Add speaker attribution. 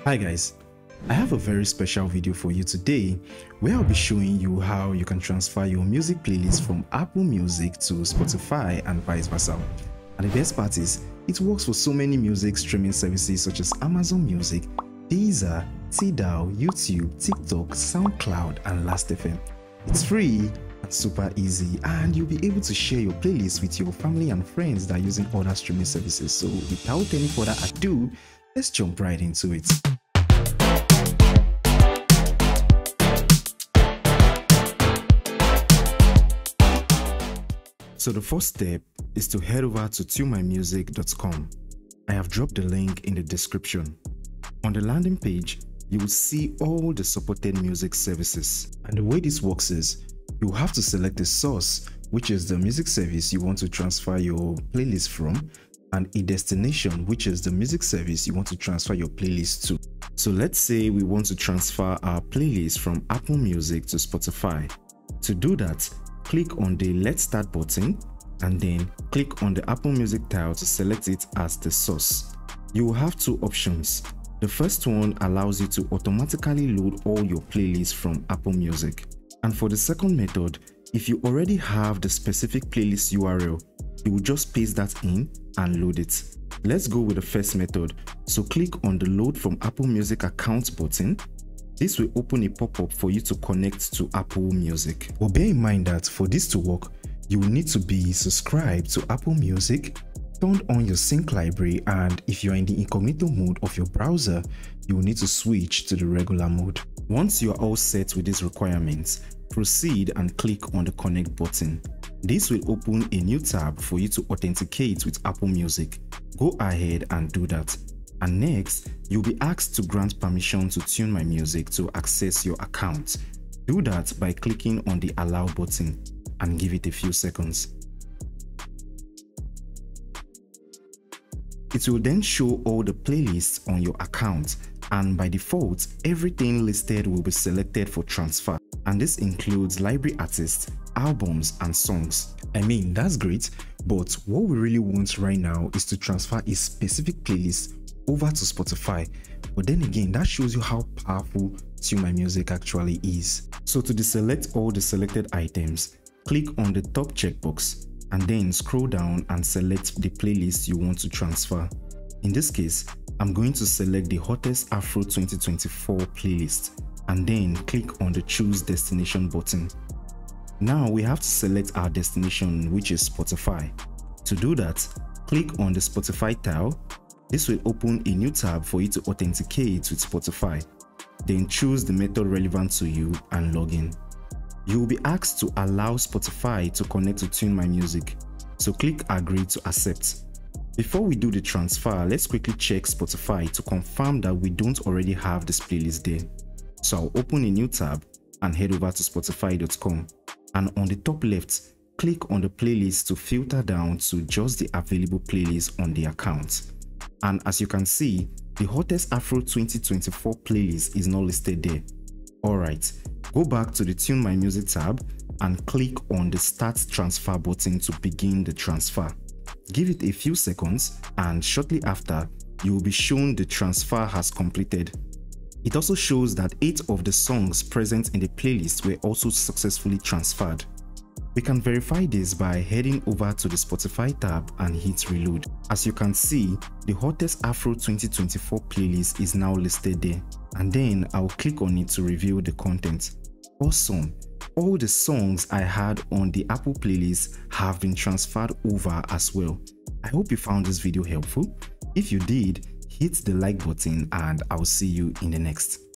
Speaker 1: Hi guys, I have a very special video for you today where I'll be showing you how you can transfer your music playlist from Apple Music to Spotify and vice versa. And the best part is, it works for so many music streaming services such as Amazon Music, Deezer, Tidal, YouTube, TikTok, SoundCloud and Last.fm. It's free and super easy, and you'll be able to share your playlist with your family and friends that are using other streaming services. So without any further ado, let's jump right into it. So the first step is to head over to TMyMusiccom. I have dropped the link in the description. On the landing page, you will see all the supported music services. And the way this works is, you have to select the source, which is the music service you want to transfer your playlist from, and a destination, which is the music service you want to transfer your playlist to. So let's say we want to transfer our playlist from Apple Music to Spotify. To do that, click on the Let's Start button and then click on the Apple Music tile to select it as the source. You will have two options. The first one allows you to automatically load all your playlists from Apple Music. And for the second method, if you already have the specific playlist URL, you will just paste that in and load it. Let's go with the first method. So click on the Load from Apple Music account button. This will open a pop-up for you to connect to Apple Music. But bear in mind that for this to work, you will need to be subscribed to Apple Music, turned on your sync library, and if you are in the incognito mode of your browser, you will need to switch to the regular mode. Once you are all set with these requirements, proceed and click on the Connect button. This will open a new tab for you to authenticate with Apple Music. Go ahead and do that. And next, you'll be asked to grant permission to TMyMusic to access your account. Do that by clicking on the Allow button and give it a few seconds. It will then show all the playlists on your account, and by default, everything listed will be selected for transfer. And this includes library artists, albums and songs. I mean, that's great, but what we really want right now is to transfer a specific playlist over to Spotify. But then again, that shows you how powerful TMyMusic actually is. So to deselect all the selected items, click on the top checkbox and then scroll down and select the playlist you want to transfer. In this case, I'm going to select the Hottest Afro 2024 playlist and then click on the Choose Destination button. Now we have to select our destination, which is Spotify. To do that, click on the Spotify tile. This will open a new tab for you to authenticate with Spotify. Then choose the method relevant to you and log in. You will be asked to allow Spotify to connect to TMyMusic, so click Agree to accept. Before we do the transfer, let's quickly check Spotify to confirm that we don't already have this playlist there. So I'll open a new tab and head over to Spotify.com, and on the top left, click on the playlist to filter down to just the available playlist on the account. And as you can see, the Hottest Afro 2024 playlist is not listed there. Alright, go back to the TMyMusic tab and click on the Start Transfer button to begin the transfer. Give it a few seconds, and shortly after, you will be shown the transfer has completed. It also shows that 8 of the songs present in the playlist were also successfully transferred. We can verify this by heading over to the Spotify tab and hit reload. As you can see, the Hottest Afro 2024 playlist is now listed there, and then I'll click on it to reveal the content. Awesome! All the songs I had on the Apple playlist have been transferred over as well. I hope you found this video helpful. If you did, hit the like button and I'll see you in the next.